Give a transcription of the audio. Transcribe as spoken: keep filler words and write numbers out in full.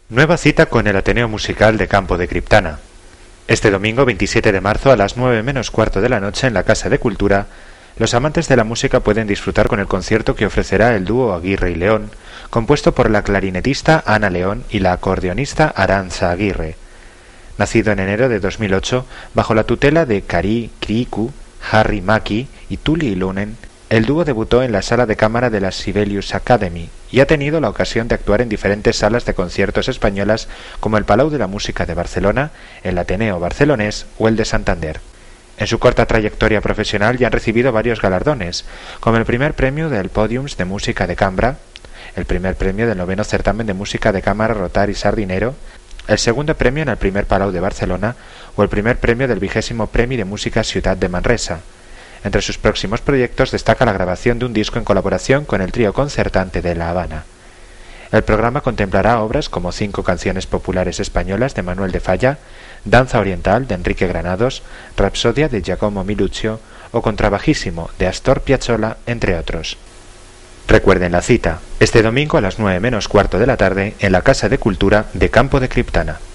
Nueva cita con el Ateneo Musical de Campo de Criptana. Este domingo veintisiete de marzo a las nueve menos cuarto de la noche en la Casa de Cultura, los amantes de la música pueden disfrutar con el concierto que ofrecerá el dúo Aguirre y León, compuesto por la clarinetista Ana León y la acordeonista Arantxa Aguirre. Nacido en enero de dos mil ocho, bajo la tutela de Kari Kirikou, Harry Mackie y Tuli Ilonen, el dúo debutó en la sala de cámara de la Sibelius Academy y ha tenido la ocasión de actuar en diferentes salas de conciertos españolas como el Palau de la Música de Barcelona, el Ateneo Barcelonés o el de Santander. En su corta trayectoria profesional ya han recibido varios galardones, como el primer premio del Podiums de Música de Cambra, el primer premio del noveno certamen de música de cámara Rotary Sardinero, el segundo premio en el primer Palau de Barcelona o el primer premio del vigésimo Premi de Música Ciutat de Manresa. Entre sus próximos proyectos destaca la grabación de un disco en colaboración con el trío concertante de La Habana. El programa contemplará obras como Cinco canciones populares españolas de Manuel de Falla, Danza oriental de Enrique Granados, Rapsodia de Giacomo Miluccio o Contrabajísimo de Astor Piazzolla, entre otros. Recuerden la cita, este domingo a las nueve menos cuarto de la tarde en la Casa de Cultura de Campo de Criptana.